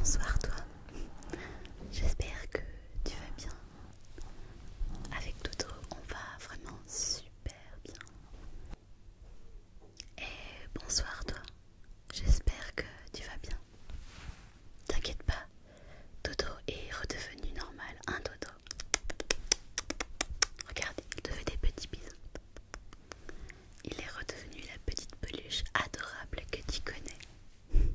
Bonsoir toi, j'espère que tu vas bien. Avec Dodo, on va vraiment super bien. Et bonsoir toi, j'espère que tu vas bien. T'inquiète pas, Dodo est redevenu normal, hein Dodo. Regarde, il te fait des petits bisous. Il est redevenu la petite peluche adorable que tu connais.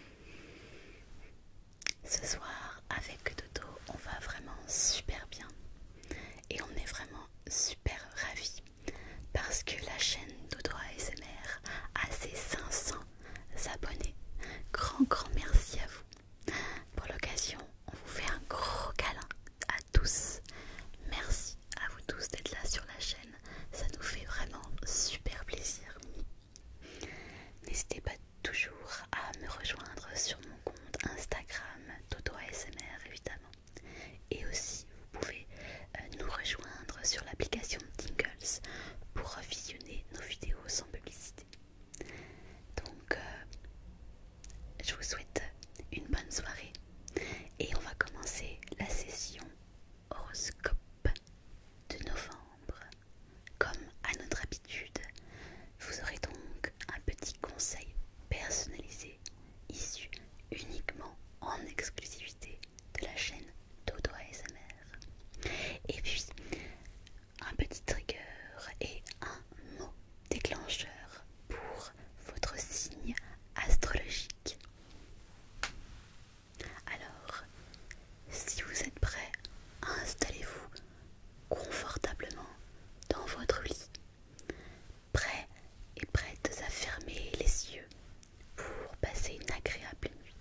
Ce soir, avec Dodo, on va vraiment super bien. Et on est vraiment super ravis parce que la chaîne Dodo ASMR a ses 500 abonnés. Grand merci à vous. Pour l'occasion, on vous fait un gros câlin à tous. Merci à vous tous d'être là sur la chaîne. Ça nous fait vraiment super plaisir. N'hésitez pas toujours à me rejoindre sur mon compte Instagram Dodo ASMR évidemment. Et aussi vous pouvez nous rejoindre sur l'application Tingles pour visionner nos vidéos sans publicité. Donc je vous souhaite une bonne soirée et on va commencer la session horoscope de novembre. Comme à notre habitude, vous aurez donc un petit conseil personnalisé issu uniquement en exclusivité de la chaîne Dodo ASMR. Et puis un petit trigger et un mot déclencheur pour votre signe astrologique. Alors, si vous êtes prêts, installez-vous confortablement dans votre lit, prêts et prêtes à fermer les yeux pour passer une agréable nuit.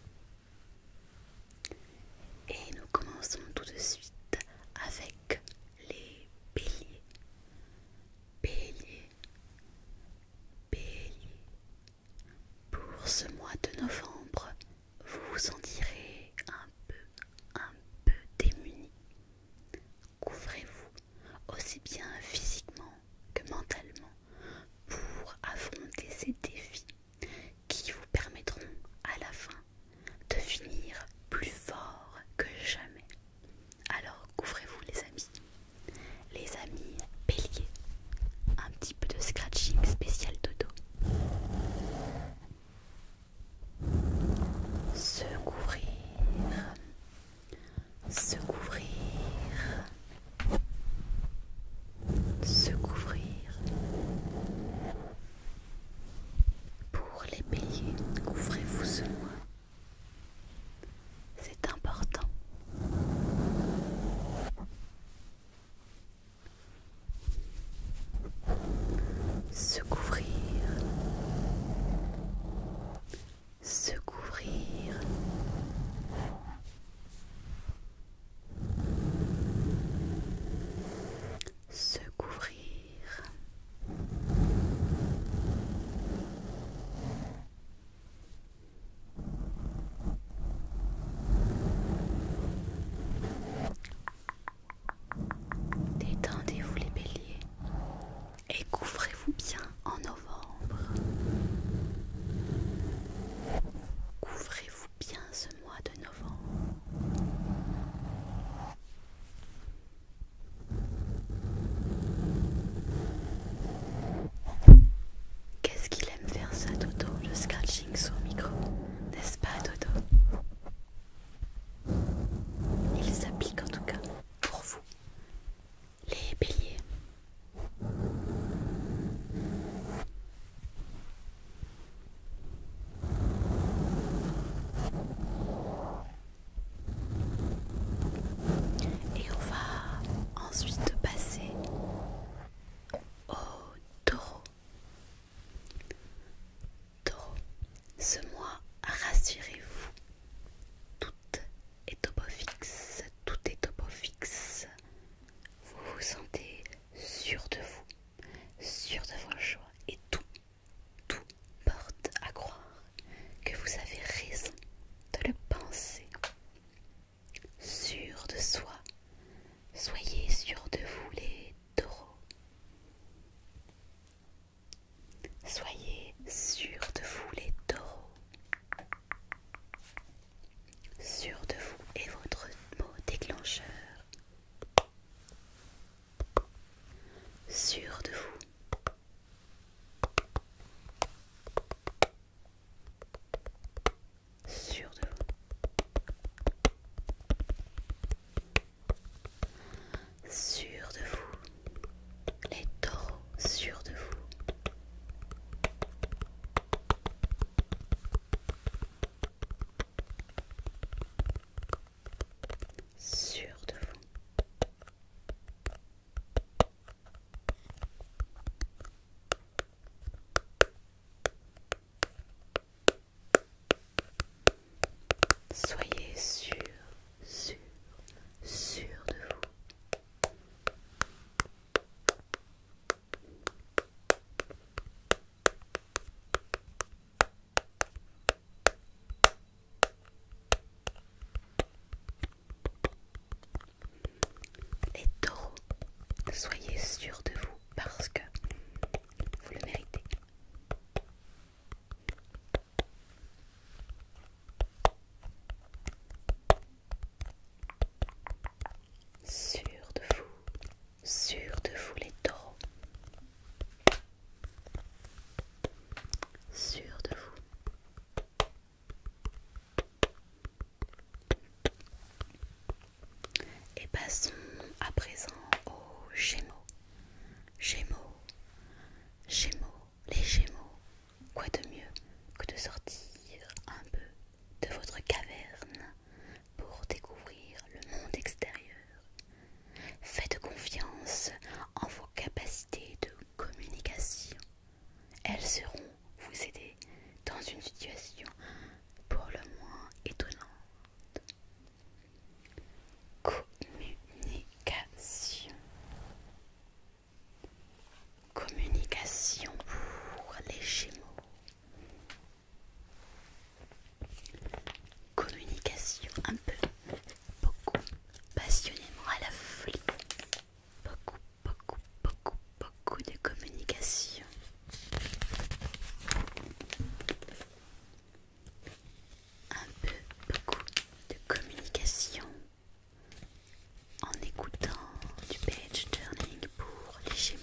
Et nous commençons tout de suite avec les béliers. Bélier, bélier. Pour ce mois de novembre, vous vous sentirez un peu démuni. Couvrez-vous aussi bien physiquement que mentalement pour affronter ces défis qui vous permettront à la fin de finir plus fort que jamais. Alors couvrez-vous les amis. Les amis béliers, un petit peu de scratching spécial Dodo. Se couvrir, se couvrir, se couvrir. Pour les béliers, couvrez-vous ce mois. C'est important. Se couvrir, se couvrir. Se couvrir. Détendez-vous les béliers et couvrez-vous bien en novembre. Couvrez-vous bien ce mois de novembre. Qu'est-ce qu'il aime faire ça, Dodo, le scratching sur le micro, n'est-ce pas, Dodo? Il s'applique en tout cas pour vous, les béliers. Et on va ensuite passer au taureau. Taureau, ce mois, rassurez-vous, tout est au beau fixe, tout est au beau fixe. Vous vous sentez sûr de vous, sûr de vos choix et tout porte à croire que vous avez raison de le penser. Sûr de soi, soyez sûr de vous les taureaux. Soyez sûr de vous les taureaux. sûr de vous parce que vous le méritez. Sûr de vous les taureaux. Sûr de vous. Et passons à présent aux Gémeaux. Gémeaux, les Gémeaux, quoi de mieux que de sortir un peu de votre caverne pour découvrir le monde extérieur. Faites confiance en vos capacités de communication. Elles seront vous aider dans une situation pour le moins étonnante. Communication. Communication pour les Gémeaux. Communication un peu, beaucoup, passionnément à la folie. Beaucoup de communication. Un peu, beaucoup de communication en écoutant du page turning pour les Gémeaux.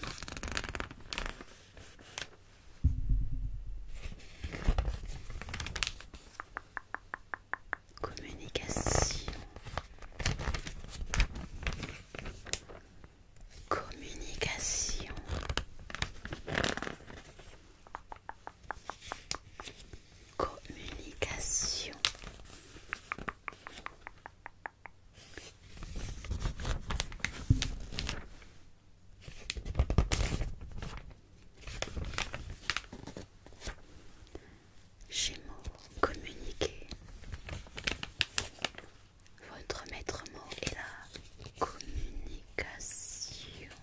Communication. Communication. Communication. Gémeaux, communiquer. Votre maître mot est la communication.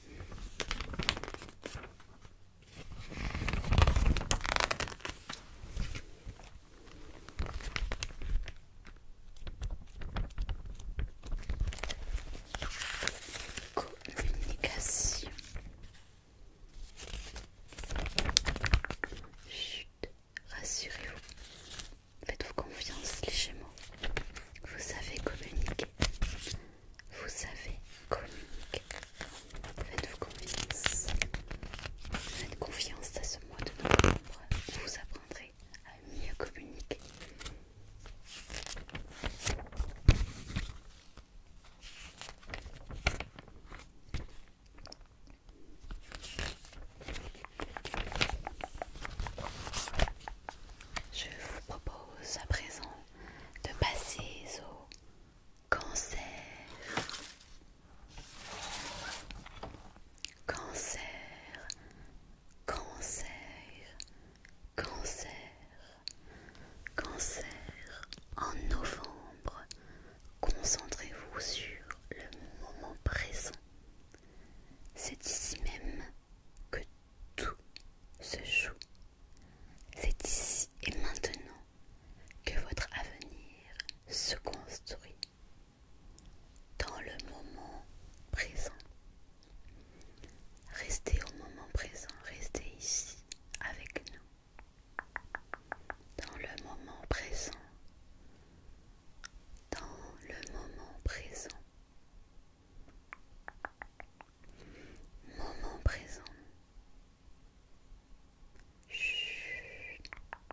Communication. Chut, rassurez-vous. Faites-vous confiance, les Gémeaux. Vous savez communiquer. Vous savez communiquer. Faites-vous confiance. Faites confiance à ce mois de novembre où vous apprendrez à mieux communiquer. Je vous propose à présent de passer au Cancer. Cancer, cancer, cancer, cancer. En novembre, concentrez-vous sur le moment présent. C'est ici même que tout se joue. C'est ici et maintenant que votre avenir se construit. Dans le moment présent. Restez au moment présent, restez ici avec nous. Dans le moment présent. Dans le moment présent. Moment présent. Chut.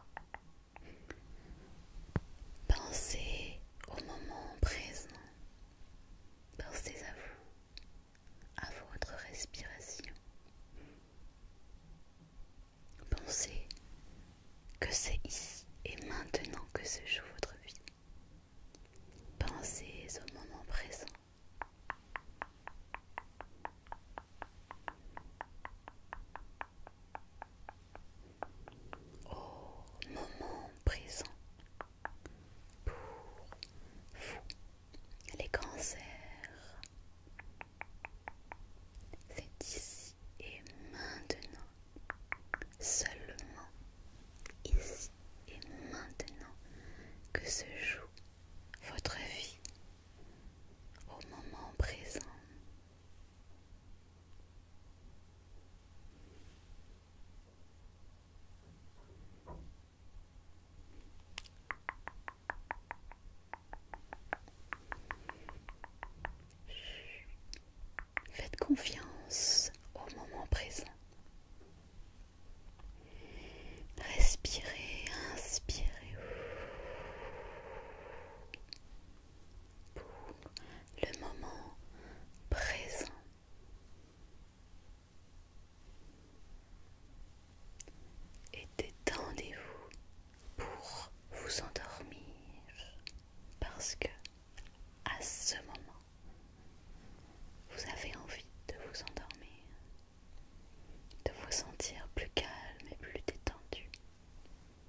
Pensez au moment présent. Pensez à vous, à votre respiration. Pensez que c'est ici et maintenant que se joue votre vie. Pensez au moment présent. Au moment présent pour vous, les cancers. C'est ici et maintenant, seulement ici et maintenant Inspirez, inspirez. Pour le moment présent. Et détendez-vous pour vous endormir parce que à ce moment vous avez envie de vous endormir, de vous sentir plus calme et plus détendu.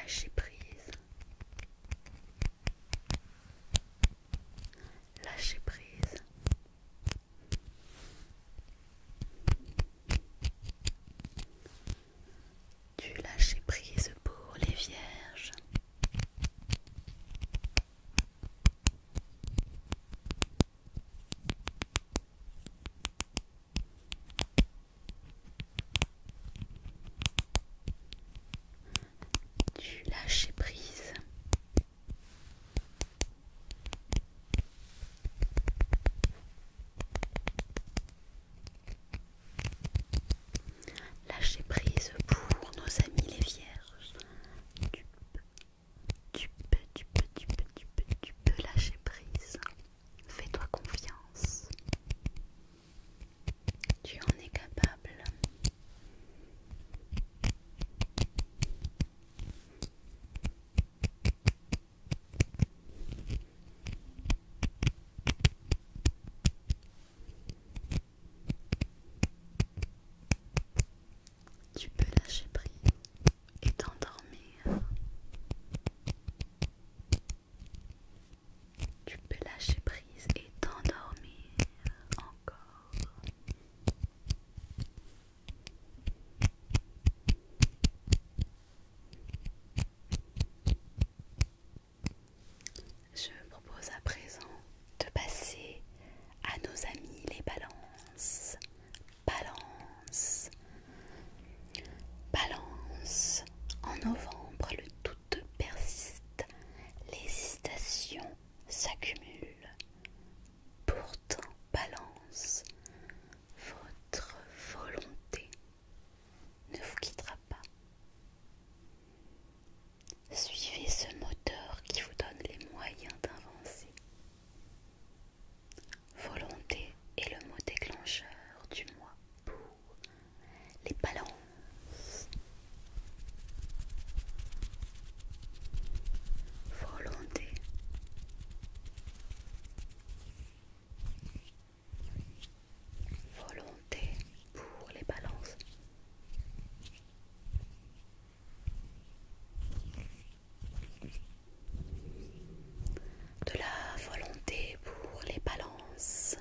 lâcher prise, lâcher prise. Du lâcher prise pour les vierges. Du lâcher prise. Lâcher prise pour nos amis les vierges. Tu peux lâcher prise. Fais-toi confiance. Tu en es capable. Tu peux lâcher prise et t'endormir. Tu peux lâcher prise et t'endormir encore. Je propose à présent de passer à nos amis les balances. Balance. Balance. En novembre, le doute persiste. Les hésitations s'accumulent. Pourtant, Balance, votre volonté ne vous quittera pas. Suivez ce moteur qui vous donne les moyens d'avancer. Volonté est le mot déclencheur du mois pour les balances. Volonté. Volonté pour les balances. De la volonté pour les balances.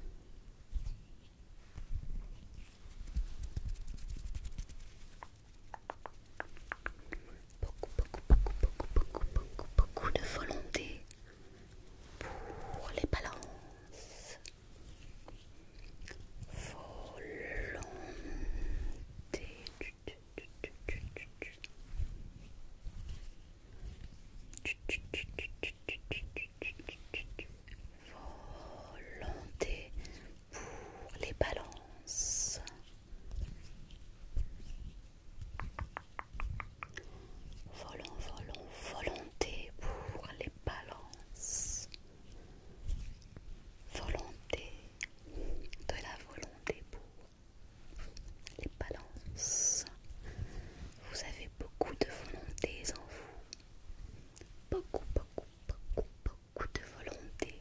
Beaucoup de volonté pour les balances. Volonté pour les balances. Volonté pour les balances. Volonté, de la volonté pour les balances. Vous avez beaucoup de volontés en vous. Beaucoup de volonté.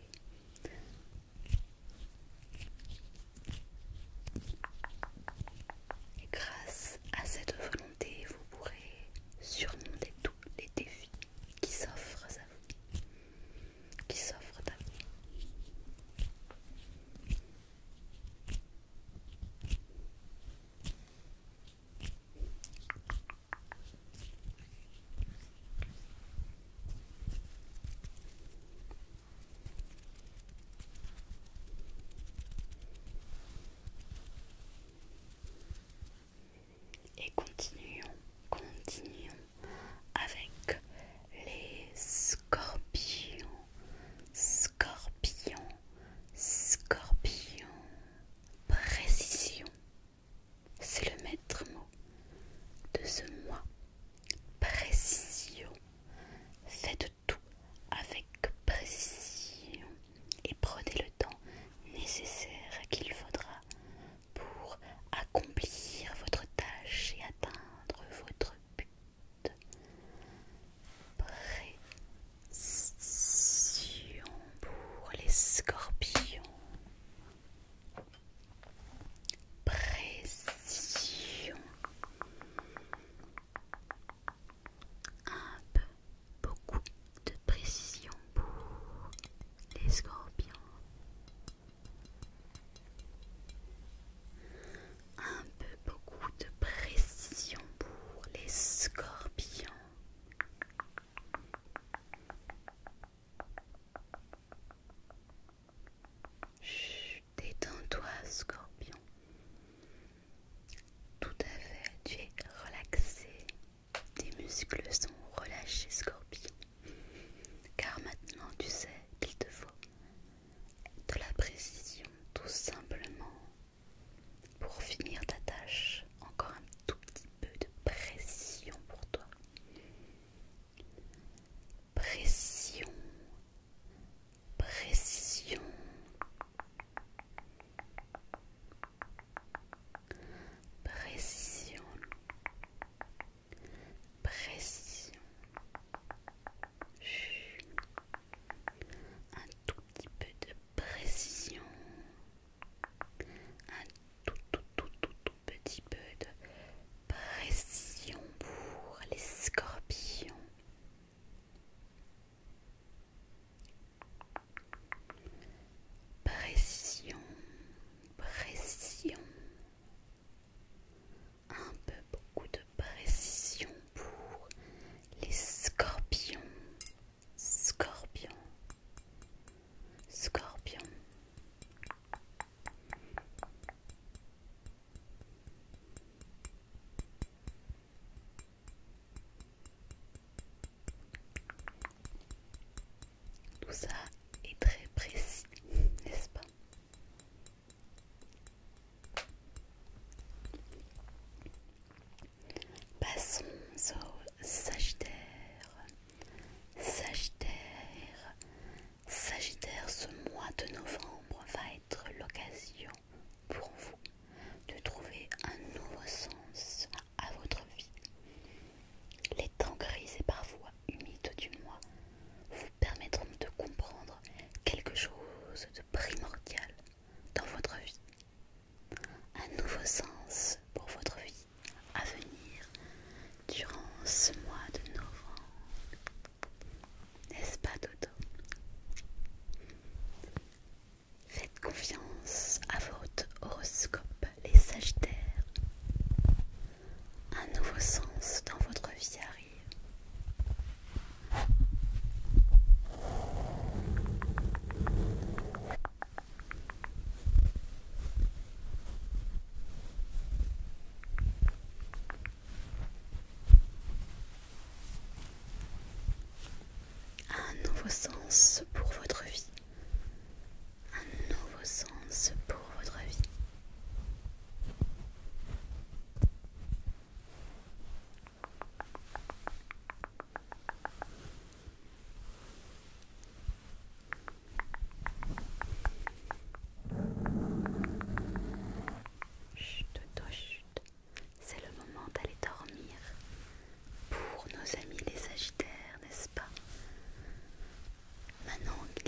Et grâce à cette volonté, vous pourrez surmonter tous les défis qui s'offrent à vous. Qui s'offrent à vous. Et continuons avec les scorpions. Scorpion. Précision. C'est le maître mot de ce mois. Précision. Faites tout avec précision et prenez le temps nécessaire qu'il faudra pour accomplir votre tâche et atteindre le son relâché Scorpion, car maintenant tu sais qu'il te faut de la précision tout simplement pour finir ta tâche. Encore un tout petit peu de précision pour toi. Précision, précision, précision, précision. Chut. Un tout petit peu de précision. Un tout petit peu de précision pour les scorpions. Précision, précision. Un peu beaucoup de précision pour les scorpions. Scorpions, scorpions. Tout ça est très précis, n'est-ce pas? Passons au Sagittaire. Sagittaire, Sagittaire, ce mois de novembre va être l'occasion pour vous de trouver un nouveau sens à votre vie. Les temps gris et parfois humides du mois vous permettront de comprendre quelque chose de primordial dans votre vie. Un nouveau sens pour votre vie à venir durant ce mois de novembre. N'est-ce pas, Dodo? Faites confiance à votre horoscope, les Sagittaires. Un nouveau sens dans votre vie arrive. Un nouveau sens pour votre vie. Un nouveau sens pour votre vie. Chut, Toto, chut. C'est le moment d'aller dormir pour nos amis les Sagittaires, n'est-ce pas? Maintenant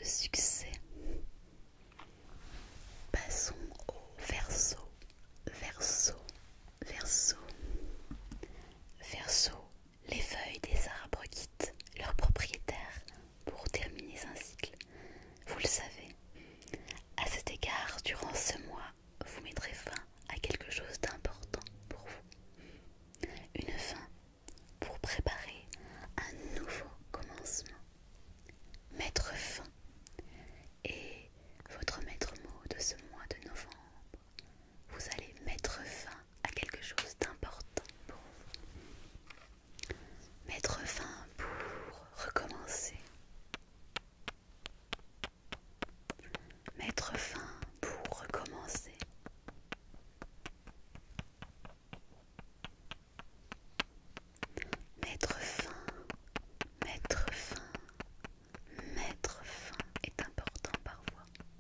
succès. Passons au Verseau. Verseau, Verseau, Verseau, les feuilles des arbres quittent leur propriétaire pour terminer un cycle. Vous le savez. À cet égard, durant ce mois, vous mettrez fin à quelque chose d'important pour vous. Une fin pour préparer un nouveau commencement. Mettre fin. Et votre maître mot de ce mois de novembre, vous allez mettre fin à quelque chose d'important pour vous. Mettre fin pour recommencer. Mettre fin pour recommencer. Mettre fin, mettre fin, mettre fin est important parfois.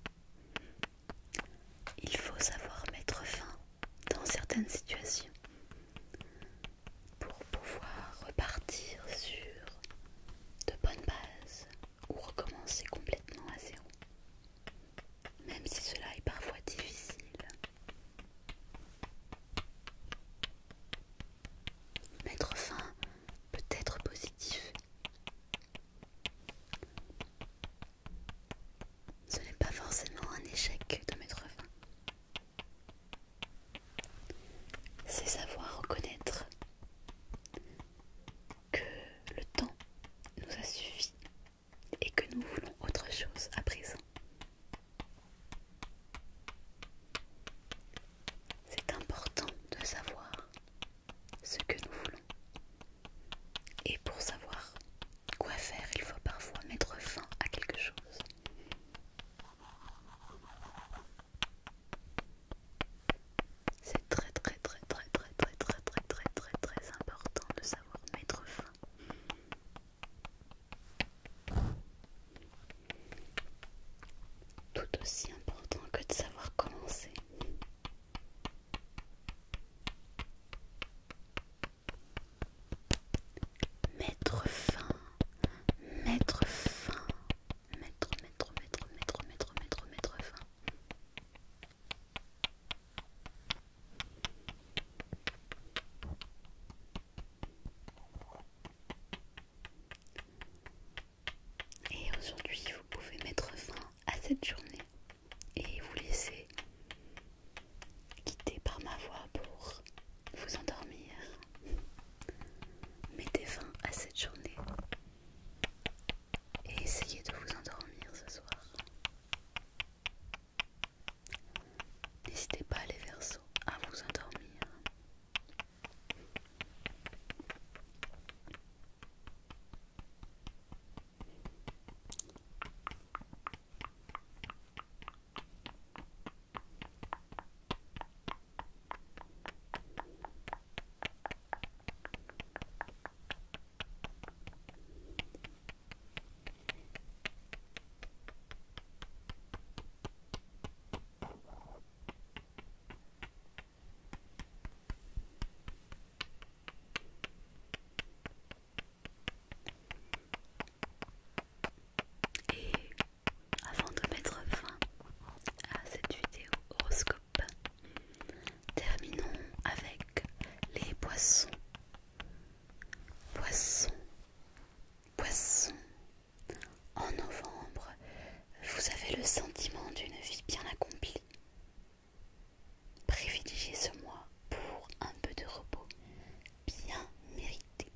Il faut savoir mettre fin dans certaines situations pour pouvoir repartir sur de bonnes bases ou recommencer complètement à zéro. Même si cela est parfois difficile. Mettre fin peut être positif. Ce n'est pas forcément un échec de mettre fin. C'est savoir reconnaître que le temps nous a suffi et que nous voulons autre chose à présent. C'est important de savoir ce que nous voulons. Et pour savoir quoi faire, il faut parfois mettre fin à quelque chose. C'est très important de savoir mettre fin. Tout aussi important que de savoir commencer. Mettre fin, mettre fin, mettre fin. Et aujourd'hui, vous pouvez mettre fin à cette journée et vous laisser guider par ma voix pour vous endormir. Mettez fin à cette journée et essayez de vous endormir ce soir. N'hésitez pas les Verseaux à vous endormir. Et avant de mettre fin à cette vidéo horoscope, terminons avec les poissons. Poissons, poissons. En novembre, vous avez le sentiment d'une vie bien accomplie. Privilégiez ce mois pour un peu de repos bien mérité.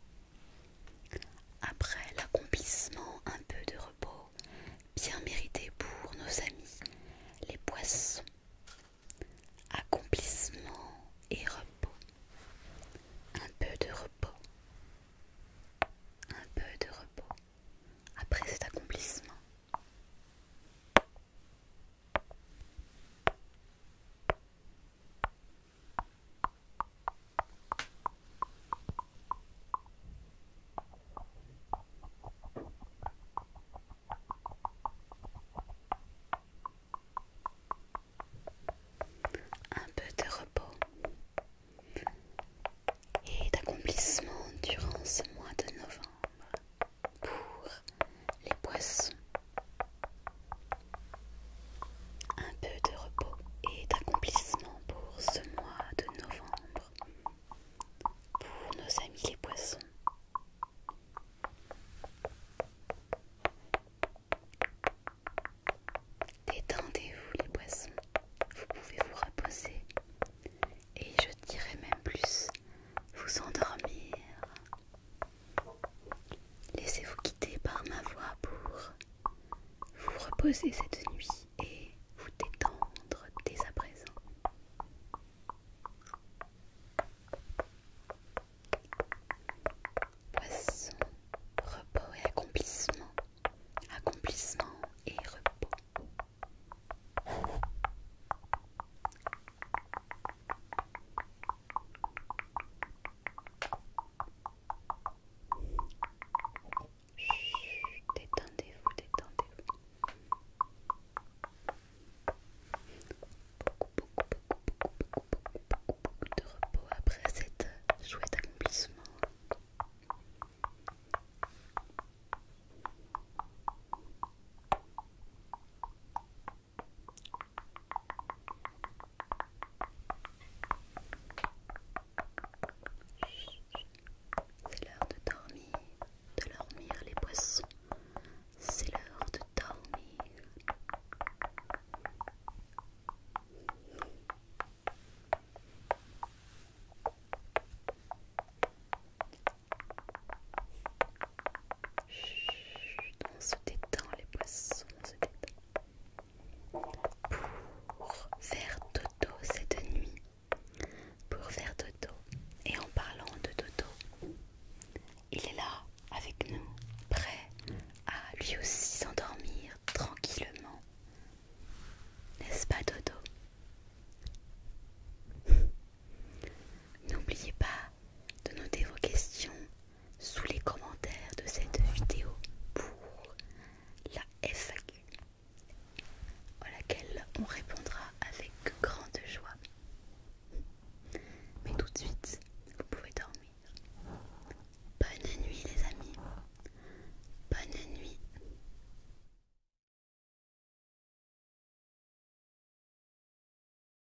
Après l'accomplissement, un peu de repos bien mérité pour nos amis, les poissons. Accomplissement et repos. poser cette